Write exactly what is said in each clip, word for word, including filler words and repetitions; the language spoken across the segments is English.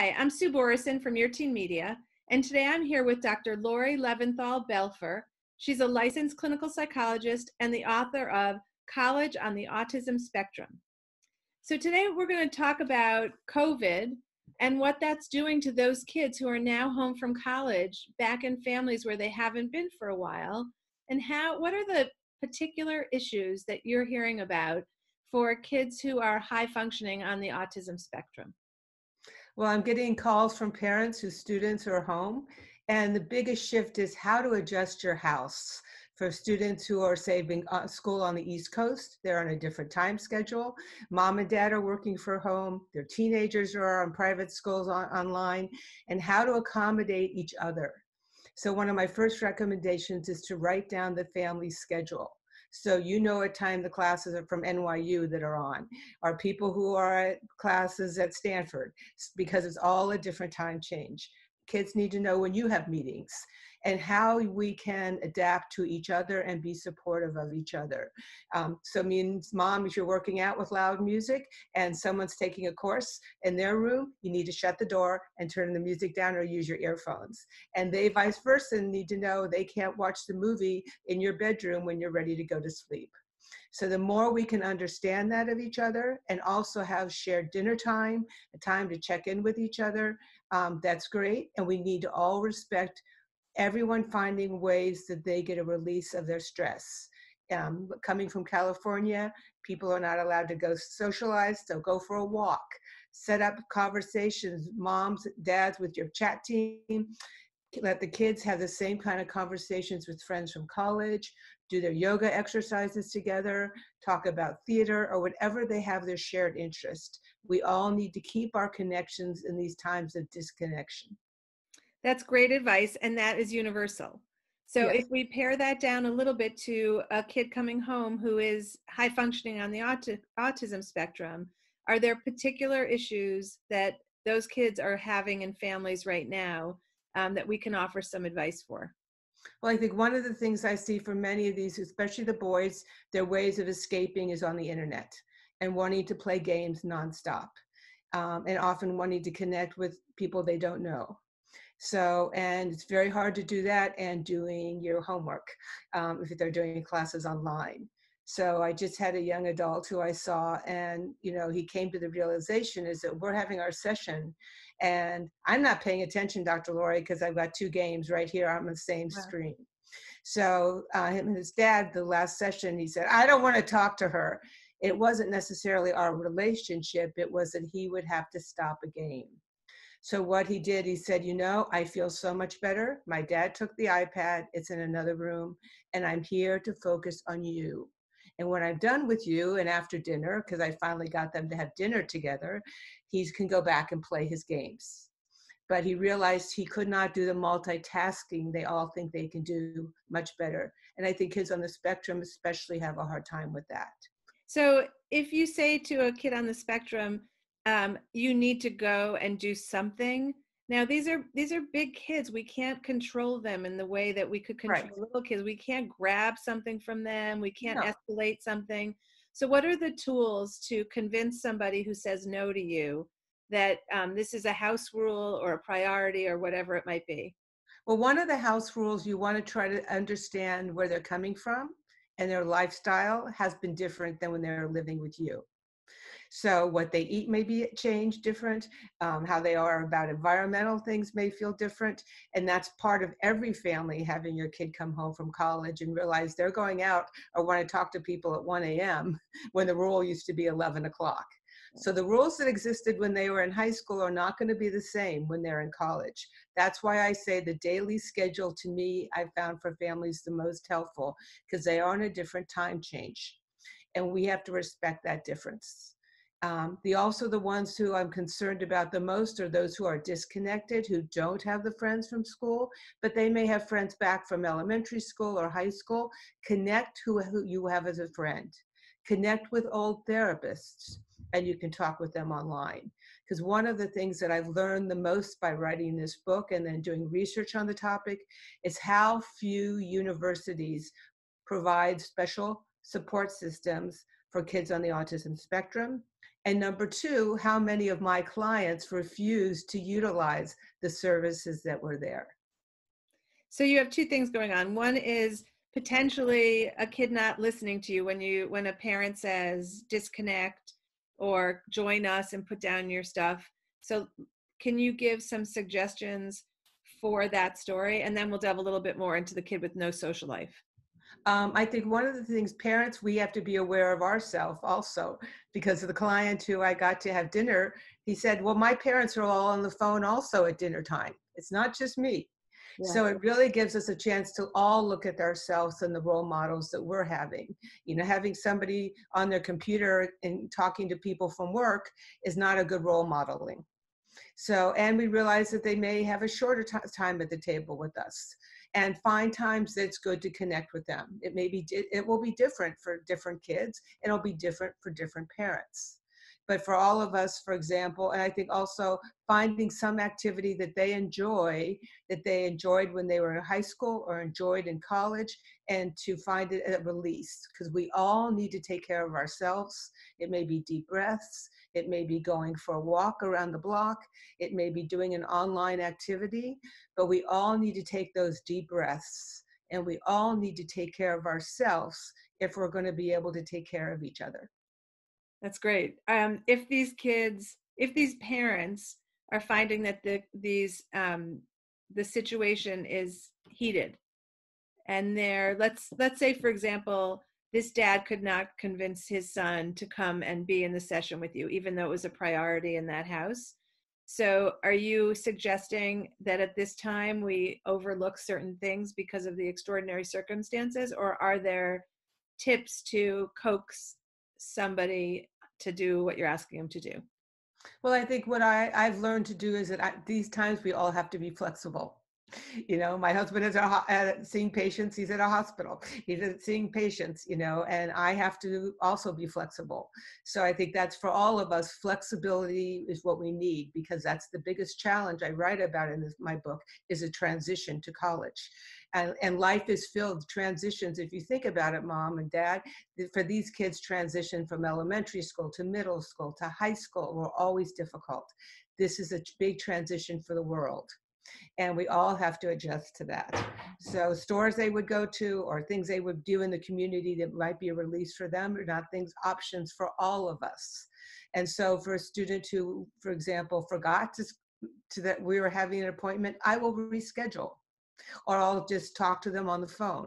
Hi, I'm Sue Borison from Your Teen Media, and today I'm here with Doctor Lori Leventhal Belfer. She's a licensed clinical psychologist and the author of College on the Autism Spectrum. So today we're going to talk about COVID and what that's doing to those kids who are now home from college, back in families where they haven't been for a while, and how what are the particular issues that you're hearing about for kids who are high functioning on the autism spectrum? Well, I'm getting calls from parents whose students are home, and the biggest shift is how to adjust your house. For students who are saving uh, school on the East Coast, they're on a different time schedule. Mom and dad are working from home. Their teenagers are on private schools on, online, and how to accommodate each other. So one of my first recommendations is to write down the family schedule. So you know what time the classes are from N Y U that are on, or people who are at classes at Stanford, because it's all a different time change. Kids need to know when you have meetings and how we can adapt to each other and be supportive of each other. Um, so means mom, if you're working out with loud music and someone's taking a course in their room, you need to shut the door and turn the music down or use your earphones. And they vice versa need to know they can't watch the movie in your bedroom when you're ready to go to sleep. So the more we can understand that of each other and also have shared dinner time, a time to check in with each other, um, that's great. And we need to all respect everyone finding ways that they get a release of their stress. Um, coming from California, people are not allowed to go socialize, so go for a walk. Set up conversations, moms, dads with your chat team. Let the kids have the same kind of conversations with friends from college, do their yoga exercises together, talk about theater or whatever they have their shared interest. We all need to keep our connections in these times of disconnection. That's great advice, and that is universal. So if Yes. we pare that down a little bit to a kid coming home who is high functioning on the auti- autism spectrum, are there particular issues that those kids are having in families right now um, that we can offer some advice for? Well, I think one of the things I see for many of these, especially the boys, their ways of escaping is on the internet and wanting to play games nonstop, um, and often wanting to connect with people they don't know. So, and it's very hard to do that and doing your homework um, if they're doing classes online. So I just had a young adult who I saw, and you know, he came to the realization is that we're having our session, and I'm not paying attention, Doctor Lori, because I've got two games right here on the same Wow. screen. So uh, him and his dad, the last session, he said, I don't want to talk to her. It wasn't necessarily our relationship, it was that he would have to stop a game. So what he did, he said, you know, I feel so much better. My dad took the iPad, it's in another room, and I'm here to focus on you. And when I'm done with you and after dinner, because I finally got them to have dinner together, he can go back and play his games. But he realized he could not do the multitasking they all think they can do much better. And I think kids on the spectrum especially have a hard time with that. So if you say to a kid on the spectrum, um, you need to go and do something. Now these are these are big kids. We can't control them in the way that we could Right. control little kids. We can't grab something from them. We can't No. escalate something. So what are the tools to convince somebody who says no to you that um, this is a house rule or a priority or whatever it might be? Well, one of the house rules, you want to try to understand where they're coming from, and their lifestyle has been different than when they're living with you. So what they eat may be changed different, um, how they are about environmental things may feel different. And that's part of every family, having your kid come home from college and realize they're going out or want to talk to people at one a m when the rule used to be eleven o'clock. So the rules that existed when they were in high school are not going to be the same when they're in college. That's why I say the daily schedule, to me, I found for families the most helpful, because they are in a different time change. And we have to respect that difference. Um, the also the ones who I'm concerned about the most are those who are disconnected, who don't have the friends from school, but they may have friends back from elementary school or high school. Connect who, who you have as a friend. Connect with old therapists, and you can talk with them online. Because one of the things that I've learned the most by writing this book and then doing research on the topic is how few universities provide special support systems for kids on the autism spectrum. And number two, how many of my clients refuse to utilize the services that were there? So you have two things going on. One is potentially a kid not listening to you when you when a parent says disconnect or join us and put down your stuff. So can you give some suggestions for that story? And then we'll delve a little bit more into the kid with no social life. Um, I think one of the things, parents, we have to be aware of ourselves also, because of the client who I got to have dinner, he said, well, my parents are all on the phone also at dinner time. It's not just me. Yeah. So it really gives us a chance to all look at ourselves and the role models that we're having. You know, having somebody on their computer and talking to people from work is not a good role modeling. So, and we realize that they may have a shorter t- time at the table with us, and find times that it's good to connect with them. It may be, it will be different for different kids, and it'll be different for different parents. But for all of us, for example, and I think also finding some activity that they enjoy, that they enjoyed when they were in high school or enjoyed in college, and to find it a release, because we all need to take care of ourselves. It may be deep breaths. It may be going for a walk around the block. It may be doing an online activity, but we all need to take those deep breaths, and we all need to take care of ourselves if we're going to be able to take care of each other. That's great. Um, if these kids, if these parents are finding that the these um, the situation is heated, and they're let's let's say, for example, this dad could not convince his son to come and be in the session with you, even though it was a priority in that house. So are you suggesting that at this time we overlook certain things because of the extraordinary circumstances, or are there tips to coax somebody to do what you're asking them to do? Well, I think what I, I've learned to do is that at these times we all have to be flexible. You know, my husband is a, uh, seeing patients. He's at a hospital. He's seeing patients, you know, and I have to also be flexible. So I think that's for all of us. Flexibility is what we need, because that's the biggest challenge I write about in this, my book, is a transition to college. And, and life is filled with transitions. If you think about it, mom and dad, for these kids, transition from elementary school to middle school to high school were always difficult. This is a big transition for the world, and we all have to adjust to that. So stores they would go to, or things they would do in the community that might be a release for them, are not things, options for all of us. And so for a student who, for example, forgot to, to that we were having an appointment, I will reschedule, or I'll just talk to them on the phone.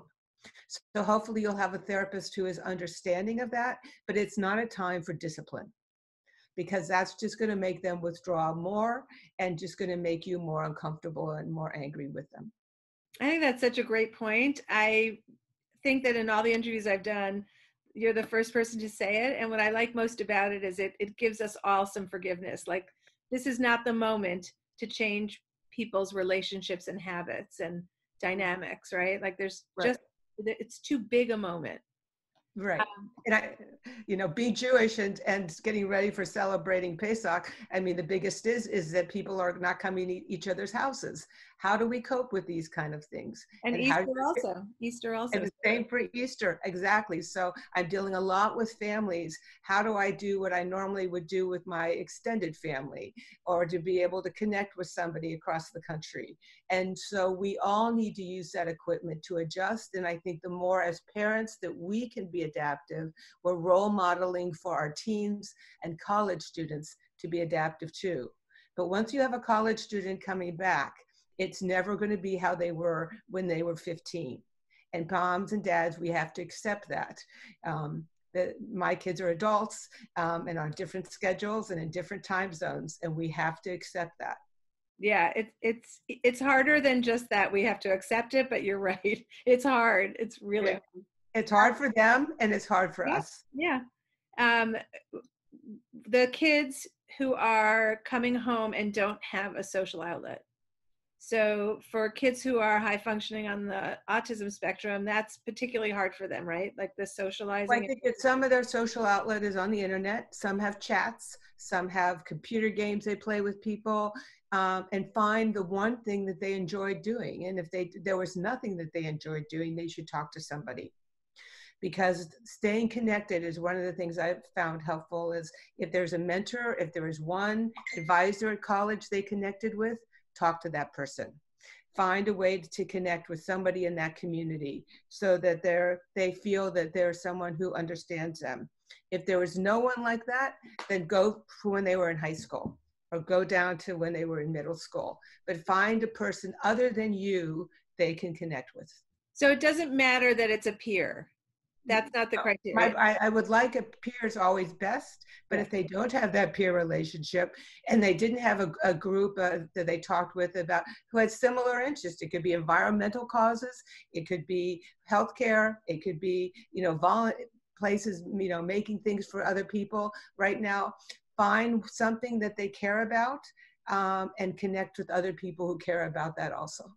So hopefully you'll have a therapist who is understanding of that, but it's not a time for discipline, because that's just going to make them withdraw more and just going to make you more uncomfortable and more angry with them. I think that's such a great point. I think that in all the interviews I've done, you're the first person to say it. And what I like most about it is it, it gives us all some forgiveness. Like, this is not the moment to change people's relationships and habits and dynamics, right? Like there's Right. just, it's too big a moment. Right. Um, And I, you know, being Jewish and, and getting ready for celebrating Pesach, I mean, the biggest is, is that people are not coming to each other's houses. How do we cope with these kind of things? and, And Easter how, also, Easter also. and the same for Easter, exactly. So I'm dealing a lot with families. How do I do what I normally would do with my extended family, or to be able to connect with somebody across the country? And so we all need to use that equipment to adjust. And I think the more as parents that we can be adaptive, we're role modeling for our teens and college students to be adaptive too. But once you have a college student coming back, it's never going to be how they were when they were fifteen. And moms and dads, we have to accept that. Um, that my kids are adults um, and on different schedules and in different time zones, and we have to accept that. Yeah, it's it's it's harder than just that. We have to accept it, but you're right. It's hard. It's really Yeah. It's hard for them and it's hard for yeah, us. yeah. Um, the kids who are coming home and don't have a social outlet. So for kids who are high functioning on the autism spectrum, that's particularly hard for them, right? Like the Well, socializing. I think that some of their social outlet is on the internet. Some have chats. Some have computer games they play with people, um, and find the one thing that they enjoy doing. And if they there was nothing that they enjoyed doing, they should talk to somebody. because staying connected is one of the things I've found helpful. Is if there's a mentor, if there is one advisor at college they connected with, talk to that person. Find a way to connect with somebody in that community so that they're, they feel that there's someone who understands them. If there was no one like that, then go for when they were in high school, or go down to when they were in middle school. But find a person other than you they can connect with. So it doesn't matter that it's a peer. That's not the criteria. I, I, I would like a peer is always best, but if they don't have that peer relationship and they didn't have a, a group uh, that they talked with about who had similar interests, it could be environmental causes, it could be healthcare, it could be, you know, vol- places, you know, making things for other people. Right now, find something that they care about um, and connect with other people who care about that also.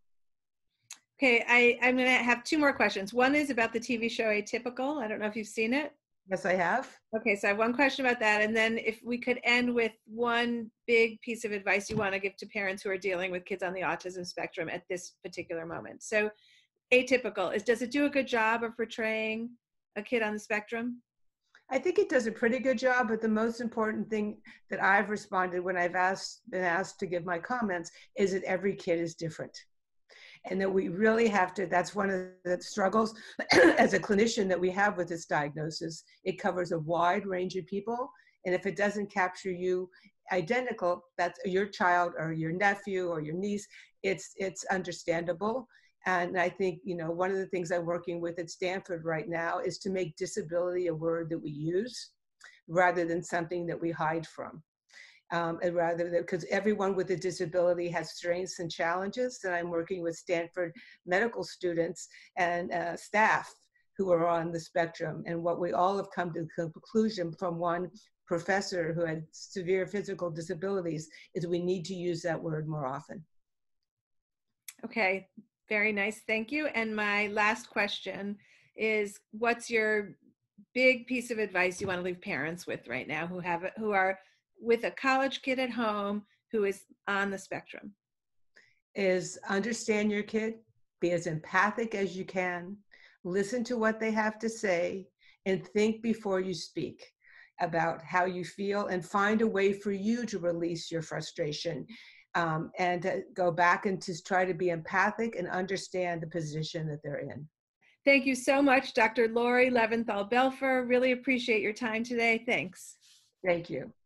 Okay, I, I'm going to have two more questions. One is about the T V show Atypical. I don't know if you've seen it. Yes, I have. Okay, so I have one question about that. And then if we could end with one big piece of advice you want to give to parents who are dealing with kids on the autism spectrum at this particular moment. So Atypical, is does it do a good job of portraying a kid on the spectrum? I think it does a pretty good job, but the most important thing that I've responded when I've asked, been asked to give my comments is that every kid is different. And that we really have to, that's one of the struggles as a clinician that we have with this diagnosis. It covers a wide range of people. And if it doesn't capture you identical, that's your child or your nephew or your niece, it's, it's understandable. And I think, you know, one of the things I'm working with at Stanford right now is to make disability a word that we use rather than something that we hide from. Um, and rather than, because everyone with a disability has strengths and challenges, and I'm working with Stanford medical students and uh, staff who are on the spectrum. And what we all have come to the conclusion from one professor who had severe physical disabilities is we need to use that word more often. Okay, very nice, thank you. And my last question is, what's your big piece of advice you want to leave parents with right now who have who are with a college kid at home who is on the spectrum? Is understand your kid, be as empathic as you can, listen to what they have to say, and think before you speak about how you feel, and find a way for you to release your frustration um, and to go back and to try to be empathic and understand the position that they're in. Thank you so much, Doctor Lori Leventhal Belfer. Really appreciate your time today. Thanks. Thank you.